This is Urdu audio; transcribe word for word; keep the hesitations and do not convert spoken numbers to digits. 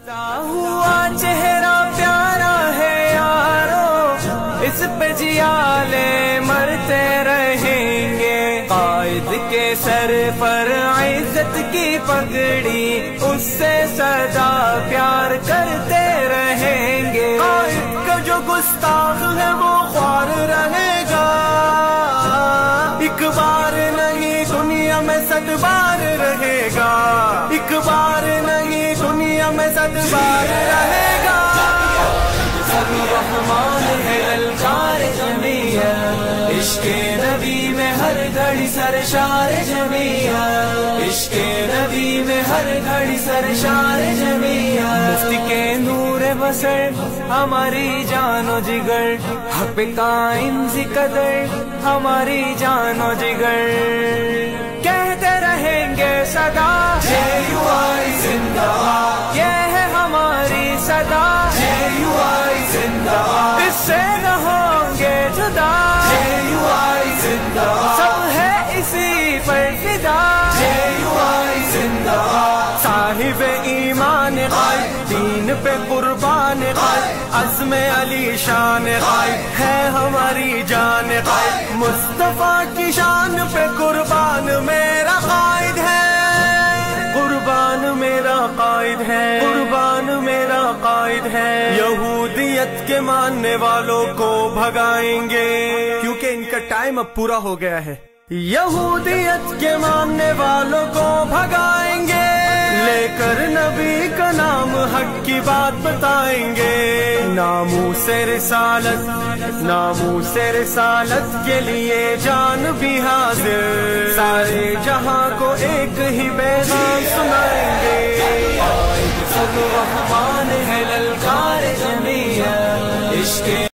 ہوا چہرہ پیارا ہے یارو، اس پہ جیالے مرتے رہیں گے، قائد کے سر پر عزت کی پگڑی، اس سے سدا پیار کرتے رہیں گے، قائد کا جو گستاخ ہے وہ خوار رہے گا، ایک بار نہیں دنیا میں صد بار رہے گا، ایک بار نہیں دنیا میں صد بار رہے گا، سب رحمان ہے للکار جمیع، عشق نبی میں ہر گھڑی سرشار جمیع، عشق نبی میں ہر گھڑی سرشار جمیع، مفتی کے نور بصر ہماری جان و جگر، حق پہ قائم ذی قدر ہماری جان و جگر، کہتے رہیں گے صدا جے یو آئی زندہ باد، یہ ہے ہماری صدا جے یو آئی زندہ باد، اس سے نہ ہوں گے جدا جے یو آئی زندہ باد، سب ہے اسی پر فدا جے یو آئی زندہ باد، صاحب ایمان غائب، دین پہ قربان غائب، عزم علی شان غائب، ہے ہماری جان غائب، مصطفیٰ کی شان پہ قربان میرا قائد ہے، قربان میرا قائد ہے، قربان میرا قائد ہے، یہودیت کے ماننے والوں کو بھگائیں گے کیونکہ ان کا ٹائم اب پورا ہو گیا ہے، یہودیت کے ماننے والوں کو بھگائیں گے، لے کر نبی کا نام حق کی بات بتائیں گے، ناموس رسالت ناموس رسالت کے لیے جان بھی حاضر، سارے جہاں کو ایک ہی پیغام سنائیں گے، سب رحمان ہے للکار جمیع، عشق